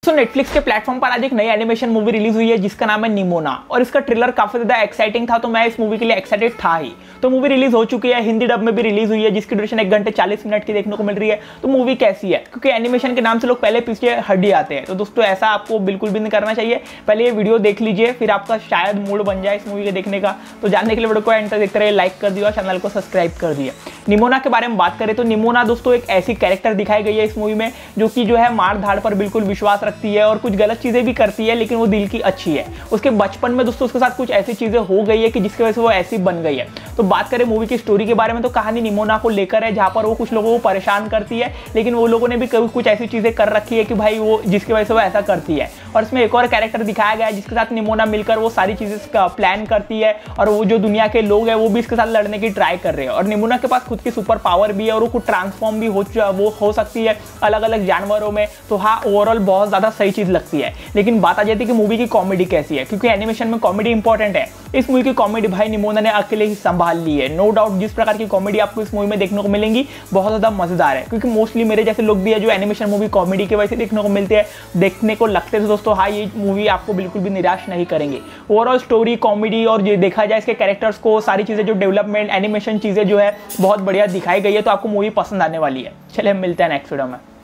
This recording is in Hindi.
तो नेटफ्लिक्स के प्लेटफॉर्म पर आज एक नई एनिमेशन मूवी रिलीज हुई है जिसका नाम है निमोना, और इसका ट्रेलर काफी ज्यादा एक्साइटिंग था, तो मैं इस मूवी के लिए एक्साइटेड था ही। तो मूवी रिलीज हो चुकी है, हिंदी डब में भी रिलीज हुई है, जिसकी ड्यूरेशन 1 घंटे 40 मिनट की देखने को मिल रही है। तो मूवी कैसी है, क्योंकि एनिमेशन के नाम से लोग पहले पीछे हट जाते हैं, तो दोस्तों ऐसा आपको बिल्कुल भी नहीं करना चाहिए। पहले ये वीडियो देख लीजिए, फिर आपका शायद मूड बन जाए इस मूवी के देखने का। तो जानने के लिए वीडियो को एंड तक देखते रहिए, लाइक कर दिया और चैनल को सब्सक्राइब कर दिया। निमोना के बारे में बात करें तो निमोना दोस्तों एक ऐसी कैरेक्टर दिखाई गई है इस मूवी में जो कि मार धाड़ पर बिल्कुल विश्वास रखती है और कुछ गलत चीजें भी करती है, लेकिन वो दिल की अच्छी है। उसके बचपन में दोस्तों उसके साथ कुछ ऐसी चीजें हो गई है कि जिसकी वजह से वो ऐसी बन गई है। तो बात करें मूवी की स्टोरी के बारे में तो कहानी निमोना को लेकर है, जहां पर वो कुछ लोगों को परेशान करती है, लेकिन वो लोगों ने भी कुछ ऐसी चीजें कर रखी है कि भाई वो जिसकी वजह से वो ऐसा करती है। और इसमें एक और कैरेक्टर दिखाया गया है जिसके साथ निमोना मिलकर वो सारी चीजें प्लान करती है, और वो जो दुनिया के लोग हैं वो भी इसके साथ लड़ने की ट्राई कर रहे हैं। और निमोना के पास खुद की सुपर पावर भी है और वो खुद ट्रांसफॉर्म भी हो सकती है अलग अलग जानवरों में। तो हाँ, ओवरऑल बहुत ज्यादा सही चीज लगती है। लेकिन बात आ जाती है कि मूवी की कॉमेडी कैसी है, क्योंकि एनिमेशन में कॉमेडी इंपॉर्टेंट है। इस मूवी की कॉमेडी भाई निमोना ने अकेले ही संभाल ली है। नो डाउट जिस प्रकार की कॉमेडी आपको इस मूवी में देखने को मिलेंगी बहुत ज्यादा मजेदार है, क्योंकि मोस्टली मेरे जैसे लोग भी है जो एनिमेशन मूवी कॉमेडी के वजह से देखने को मिलते हैं, देखने को लगते थे दोस्तों। हाँ, ये मूवी आपको बिल्कुल भी निराश नहीं करेंगे। ओवरऑल स्टोरी, कॉमेडी और ये देखा जाए इसके कैरेक्टर्स को, सारी चीजें जो डेवलपमेंट एनिमेशन चीजें जो है बहुत बढ़िया दिखाई गई है, तो आपको मूवी पसंद आने वाली है। चलिए मिलते हैं नेक्स्ट वीडियो में।